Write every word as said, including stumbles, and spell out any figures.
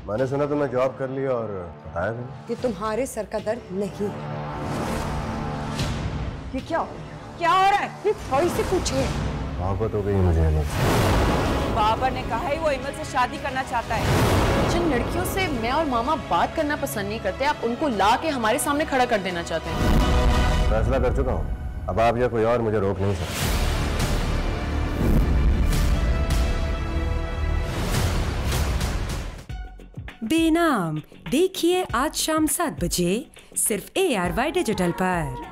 मैंने सुना तुमने जॉब कर लिया और बताया भी। कि तुम्हारे सर का दर्द नहीं है। ये क्या क्या हो रहा है? ये थोड़ी से पूछे। मोहब्बत हो गई मुझे अनिल से। बाबा ने कहा है वो इमल से शादी करना चाहता है। जिन लड़कियों से मैं और मामा बात करना पसंद नहीं करते, आप उनको ला के हमारे सामने खड़ा कर देना चाहते हैं। फैसला कर चुका हूँ, अब आप या कोई और मुझे रोक नहीं सकते। बेनाम देखिए आज शाम सात बजे सिर्फ ए आर वाई डिजिटल पर।